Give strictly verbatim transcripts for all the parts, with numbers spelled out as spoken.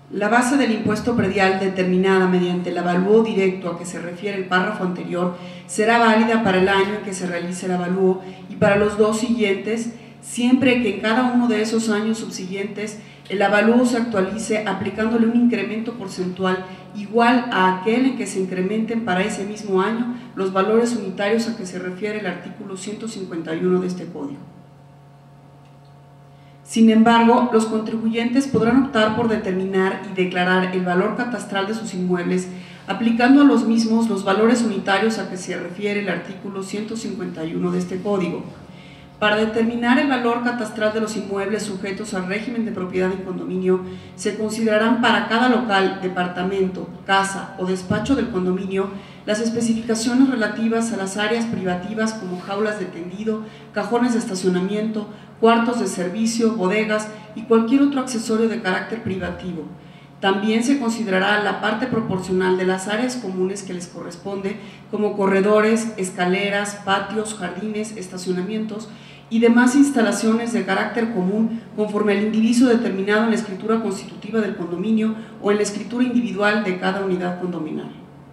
La base del impuesto predial determinada mediante el avalúo directo a que se refiere el párrafo anterior será válida para el año en que se realice el avalúo y para los dos siguientes, siempre que en cada uno de esos años subsiguientes el avalúo se actualice aplicándole un incremento porcentual igual a aquel en que se incrementen para ese mismo año los valores unitarios a que se refiere el artículo ciento cincuenta y uno de este Código. Sin embargo, los contribuyentes podrán optar por determinar y declarar el valor catastral de sus inmuebles aplicando a los mismos los valores unitarios a que se refiere el artículo ciento cincuenta y uno de este Código. Para determinar el valor catastral de los inmuebles sujetos al régimen de propiedad en condominio, se considerarán para cada local, departamento, casa o despacho del condominio las especificaciones relativas a las áreas privativas como jaulas de tendido, cajones de estacionamiento, cuartos de servicio, bodegas y cualquier otro accesorio de carácter privativo. También se considerará la parte proporcional de las áreas comunes que les corresponde, como corredores, escaleras, patios, jardines, estacionamientos y demás instalaciones de carácter común conforme al indiviso determinado en la escritura constitutiva del condominio o en la escritura individual de cada unidad condominal.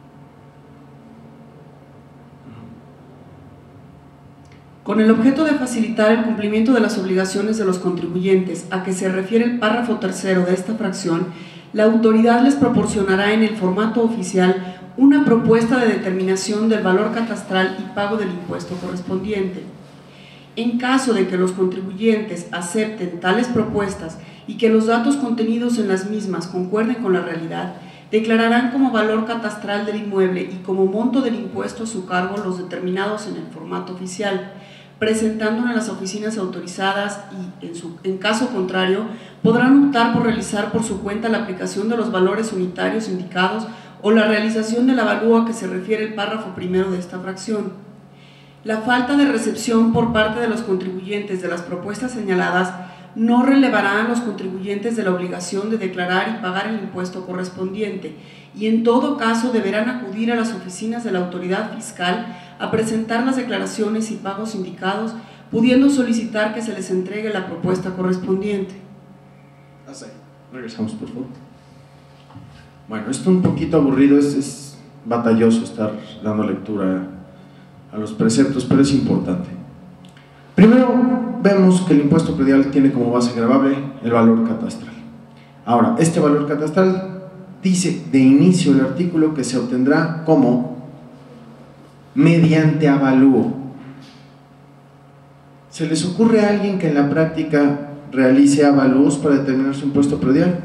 Con el objeto de facilitar el cumplimiento de las obligaciones de los contribuyentes a que se refiere el párrafo tercero de esta fracción, la autoridad les proporcionará en el formato oficial una propuesta de determinación del valor catastral y pago del impuesto correspondiente. En caso de que los contribuyentes acepten tales propuestas y que los datos contenidos en las mismas concuerden con la realidad, declararán como valor catastral del inmueble y como monto del impuesto a su cargo los determinados en el formato oficial, presentándolo en las oficinas autorizadas y, en, su, en caso contrario, podrán optar por realizar por su cuenta la aplicación de los valores unitarios indicados o la realización del avalúo a que se refiere el párrafo primero de esta fracción. La falta de recepción por parte de los contribuyentes de las propuestas señaladas no relevará a los contribuyentes de la obligación de declarar y pagar el impuesto correspondiente y en todo caso deberán acudir a las oficinas de la autoridad fiscal a presentar las declaraciones y pagos indicados, pudiendo solicitar que se les entregue la propuesta correspondiente. Hasta ahí. Regresamos, por favor. Bueno, esto un poquito aburrido, es, es batalloso estar dando lectura a los preceptos, pero es importante. Primero, vemos que el impuesto predial tiene como base gravable el valor catastral. Ahora, este valor catastral dice de inicio el artículo que se obtendrá como mediante avalúo. ¿Se les ocurre a alguien que en la práctica realice avalúos para determinar su impuesto predial?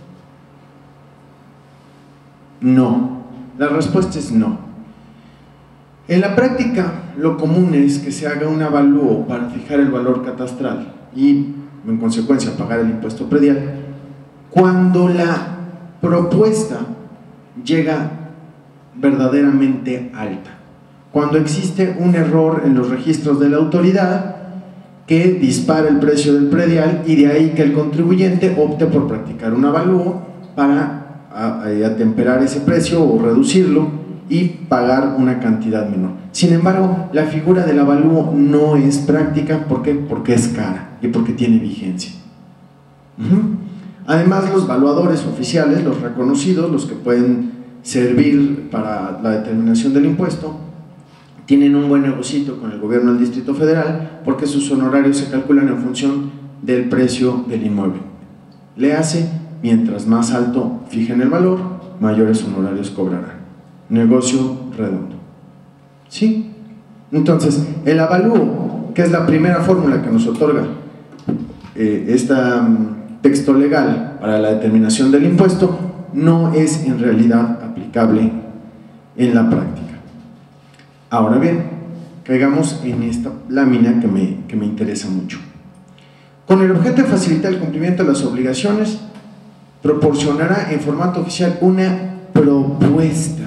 No. La respuesta es no. En la práctica, lo común es que se haga un avalúo para fijar el valor catastral y, en consecuencia, pagar el impuesto predial cuando la propuesta llega verdaderamente alta. Cuando existe un error en los registros de la autoridad que dispara el precio del predial y de ahí que el contribuyente opte por practicar un avalúo para atemperar ese precio o reducirlo y pagar una cantidad menor. Sin embargo, la figura del avalúo no es práctica. ¿Por qué? Porque es cara y porque tiene vigencia. Uh-huh. Además, los valuadores oficiales, los reconocidos, los que pueden servir para la determinación del impuesto, tienen un buen negocito con el gobierno del Distrito Federal porque sus honorarios se calculan en función del precio del inmueble. Le hace, mientras más alto fijen el valor, mayores honorarios cobrarán. Negocio redondo. ¿Sí? Entonces, el avalúo, que es la primera fórmula que nos otorga eh, este um, texto legal para la determinación del impuesto, no es en realidad aplicable en la práctica. Ahora bien, caigamos en esta lámina que me, que me interesa mucho. Con el objeto de facilitar el cumplimiento de las obligaciones, proporcionará en formato oficial una propuesta.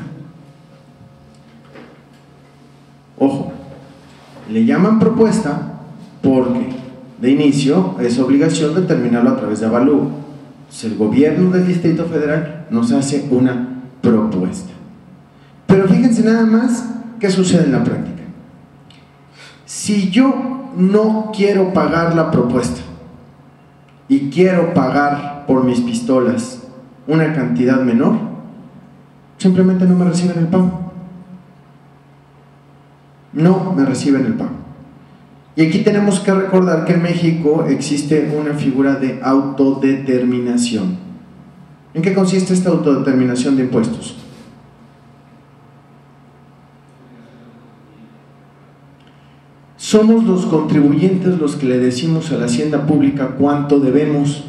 Ojo, le llaman propuesta porque de inicio es obligación determinarlo a través de avalúo. Entonces, el gobierno del Distrito Federal nos hace una propuesta. Pero fíjense nada más qué sucede en la práctica. Si yo no quiero pagar la propuesta y quiero pagar por mis pistolas una cantidad menor, simplemente no me reciben el pago. No me reciben el pago. Y aquí tenemos que recordar que en México existe una figura de autodeterminación. ¿En qué consiste esta autodeterminación de impuestos? Somos los contribuyentes los que le decimos a la hacienda pública cuánto debemos.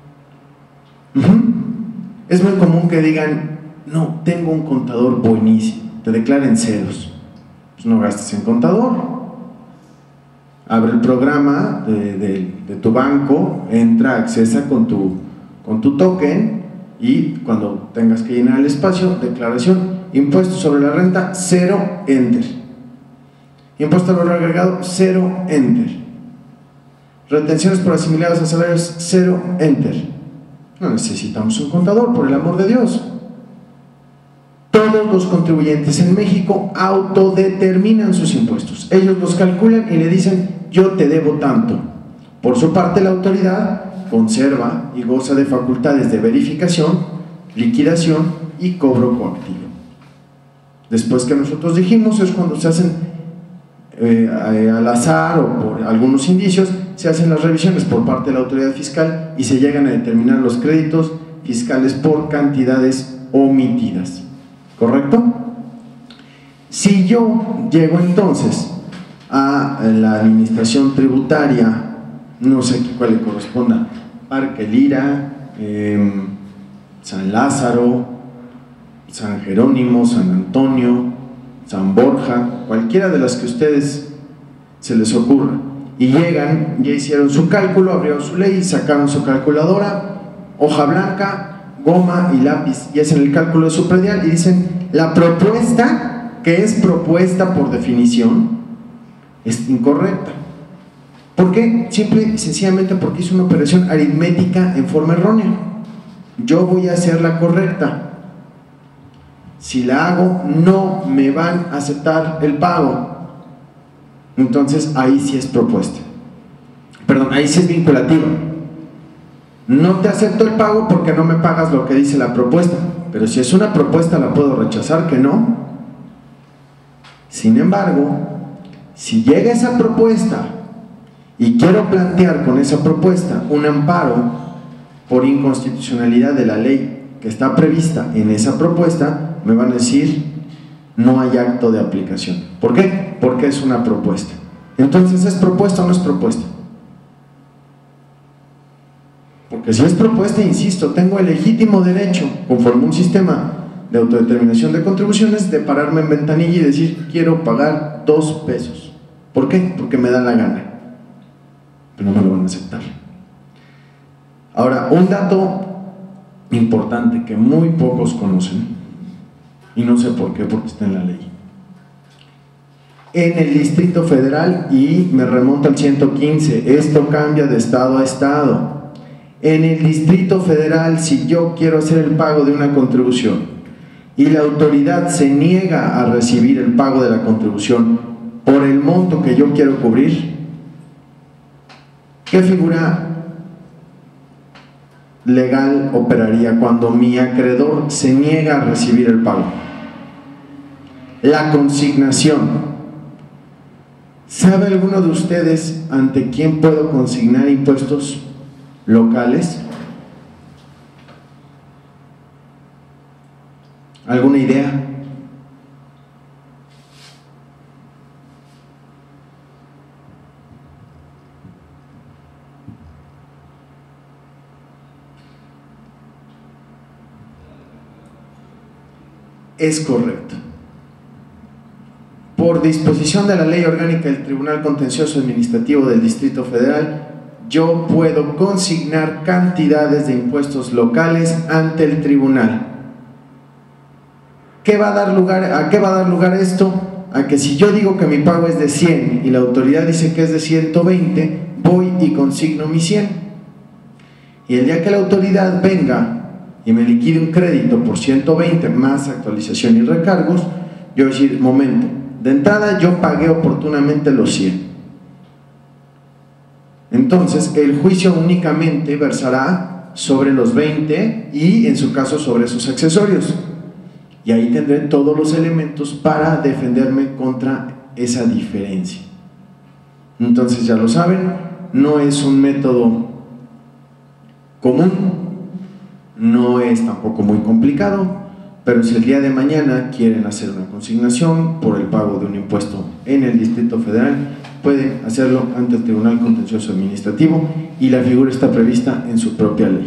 Uh-huh. Es muy común que digan, no, tengo un contador buenísimo, te declaren ceros. Pues no gastes en contador. Abre el programa de, de, de tu banco, entra, accesa con tu, con tu token y cuando tengas que llenar el espacio, declaración, impuesto sobre la renta, cero, enter. Impuesto al valor agregado, cero, enter. Retenciones por asimilados a salarios, cero, enter. No necesitamos un contador, por el amor de Dios. Todos los contribuyentes en México autodeterminan sus impuestos. Ellos los calculan y le dicen, yo te debo tanto. Por su parte, la autoridad conserva y goza de facultades de verificación, liquidación y cobro coactivo. Después que nosotros dijimos, es cuando se hacen Eh, al azar o por algunos indicios, se hacen las revisiones por parte de la autoridad fiscal y se llegan a determinar los créditos fiscales por cantidades omitidas. ¿Correcto? Si yo llego entonces a la administración tributaria, no sé cuál le corresponda, Parque Lira, eh, San Lázaro, San Jerónimo, San Antonio, San Borja, cualquiera de las que a ustedes se les ocurra, y llegan, ya hicieron su cálculo, abrieron su ley, sacaron su calculadora, hoja blanca, goma y lápiz, y hacen el cálculo de su predial y dicen, la propuesta, que es propuesta por definición, es incorrecta. ¿Por qué? Simple y sencillamente porque hizo una operación aritmética en forma errónea. Yo voy a hacer la correcta. Si la hago, no me van a aceptar el pago. Entonces ahí sí es propuesta. Perdón, ahí sí es vinculativa. No te acepto el pago porque no me pagas lo que dice la propuesta. Pero si es una propuesta, la puedo rechazar, que no. Sin embargo, si llega esa propuesta y quiero plantear con esa propuesta un amparo por inconstitucionalidad de la ley que está prevista en esa propuesta, me van a decir, no hay acto de aplicación. ¿Por qué? Porque es una propuesta. Entonces, ¿es propuesta o no es propuesta? Porque si es propuesta, insisto, tengo el legítimo derecho, conforme a un sistema de autodeterminación de contribuciones, de pararme en ventanilla y decir, quiero pagar dos pesos. ¿Por qué? Porque me da la gana. Pero no me lo van a aceptar. Ahora, un dato importante que muy pocos conocen, y no sé por qué, porque está en la ley. En el Distrito Federal, y me remonto al ciento quince, esto cambia de estado a estado. En el Distrito Federal, si yo quiero hacer el pago de una contribución y la autoridad se niega a recibir el pago de la contribución por el monto que yo quiero cubrir, ¿qué figura legal operaría cuando mi acreedor se niega a recibir el pago? La consignación. ¿Sabe alguno de ustedes ante quién puedo consignar impuestos locales? ¿Alguna idea? Es correcto. Por disposición de la Ley Orgánica del Tribunal Contencioso Administrativo del Distrito Federal, yo puedo consignar cantidades de impuestos locales ante el tribunal. ¿Qué va a dar lugar, ¿A qué va a dar lugar esto? A que si yo digo que mi pago es de cien y la autoridad dice que es de ciento veinte, voy y consigno mi cien. Y el día que la autoridad venga y me liquide un crédito por ciento veinte más actualización y recargos, yo voy a decir, momento, de entrada yo pagué oportunamente los cien. Entonces el juicio únicamente versará sobre los veinte y en su caso sobre sus accesorios. Y ahí tendré todos los elementos para defenderme contra esa diferencia. Entonces ya lo saben, no es un método común, no es tampoco muy complicado, pero si el día de mañana quieren hacer una consignación por el pago de un impuesto en el Distrito Federal, pueden hacerlo ante el Tribunal Contencioso Administrativo y la figura está prevista en su propia ley.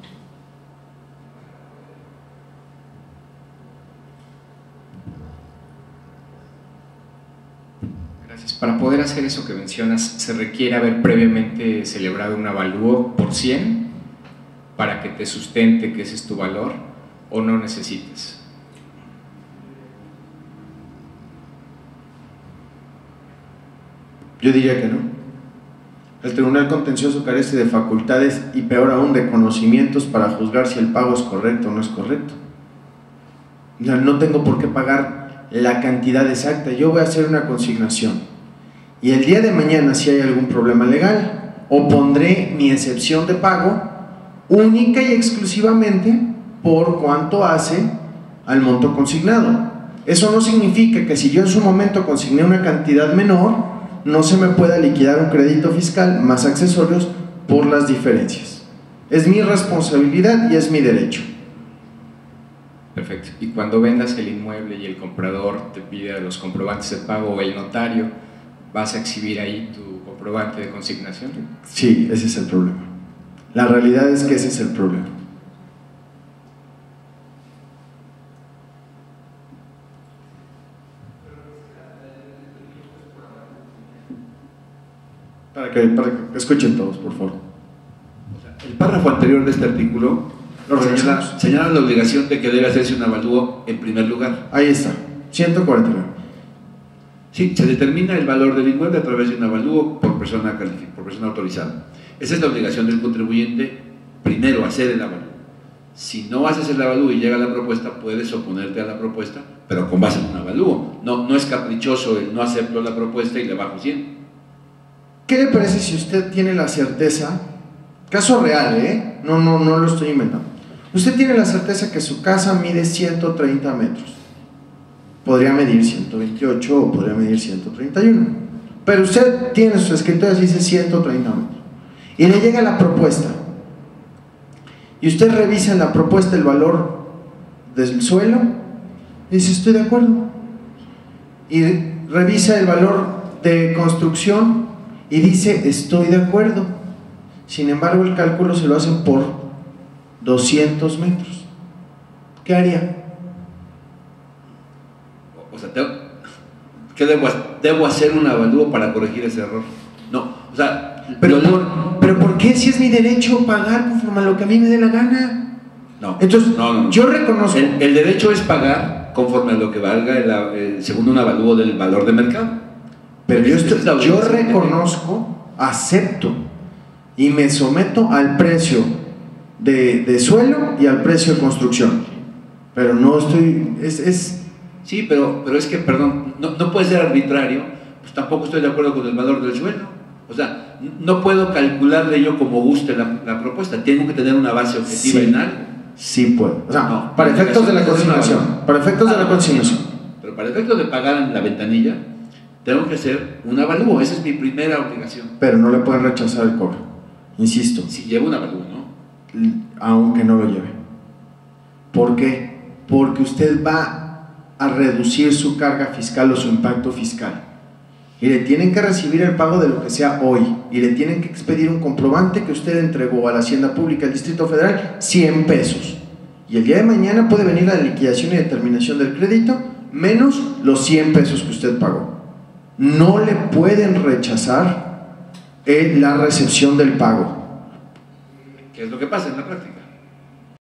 Gracias. Para poder hacer eso que mencionas, ¿se requiere haber previamente celebrado un avalúo por cien para que te sustente que ese es tu valor o no necesitas? Yo diría que no. El Tribunal Contencioso carece de facultades y peor aún de conocimientos para juzgar si el pago es correcto o no es correcto. O sea, no tengo por qué pagar la cantidad exacta, yo voy a hacer una consignación y el día de mañana si hay algún problema legal opondré mi excepción de pago única y exclusivamente por cuánto hace al monto consignado. Eso no significa que si yo en su momento consigné una cantidad menor no se me pueda liquidar un crédito fiscal más accesorios por las diferencias. Es mi responsabilidad y es mi derecho. Perfecto. Y cuando vendas el inmueble y el comprador te pide los comprobantes de pago o el notario, ¿vas a exhibir ahí tu comprobante de consignación? Sí, ese es el problema. La realidad es que ese es el problema. Para que, para que escuchen todos, por favor. El párrafo anterior de este artículo señala, señala la obligación de que debe hacerse un avalúo en primer lugar. Ahí está, ciento cuarenta y nueve. Sí, se determina el valor del inmueble a través de un avalúo por persona, por persona autorizada. Esa es la obligación del contribuyente, primero hacer el avalúo. Si no haces el avalúo y llega la propuesta, puedes oponerte a la propuesta, pero con base en un avalúo. No, no es caprichoso el no acepto la propuesta y le bajo cien. ¿Qué le parece si usted tiene la certeza, caso real, ¿eh? No, no, no lo estoy inventando. Usted tiene la certeza que su casa mide ciento treinta metros. Podría medir ciento veintiocho o podría medir ciento treinta y uno. Pero usted tiene sus escrituras y dice ciento treinta metros. Y le llega la propuesta. Y usted revisa en la propuesta el valor del suelo y dice estoy de acuerdo. Y revisa el valor de construcción y dice estoy de acuerdo. Sin embargo el cálculo se lo hacen por doscientos metros. ¿Qué haría? O sea, tengo, ¿qué debo, debo hacer un avalúo para corregir ese error? No, o sea, pero por, pero ¿por qué si es mi derecho pagar conforme a lo que a mí me dé la gana? No, entonces no, no, no. yo reconozco el, el derecho es pagar conforme a lo que valga el, el, según un avalúo del valor de mercado. Pero yo, estoy, yo reconozco, acepto y me someto al precio de, de suelo y al precio de construcción, pero no estoy, es, es sí, pero, pero es que, perdón, no, no puede ser arbitrario, pues tampoco estoy de acuerdo con el valor del suelo. O sea, no puedo calcularle yo como guste la, la propuesta, tengo que tener una base objetiva sí, en algo. Sí puedo, o sea, no, para efectos de la consignación, para efectos de la consignación. Pero para efectos de pagar en la ventanilla, tengo que hacer un avalúo, esa es mi primera obligación. Pero no le pueden rechazar el cobro, insisto. Si lleva un avalúo, ¿no? Aunque no lo lleve. ¿Por qué? Porque usted va a reducir su carga fiscal o su impacto fiscal. Y le tienen que recibir el pago de lo que sea hoy. Y le tienen que expedir un comprobante que usted entregó a la Hacienda Pública del Distrito Federal, cien pesos. Y el día de mañana puede venir la liquidación y determinación del crédito, menos los cien pesos que usted pagó. No le pueden rechazar la recepción del pago. ¿Qué es lo que pasa en la práctica?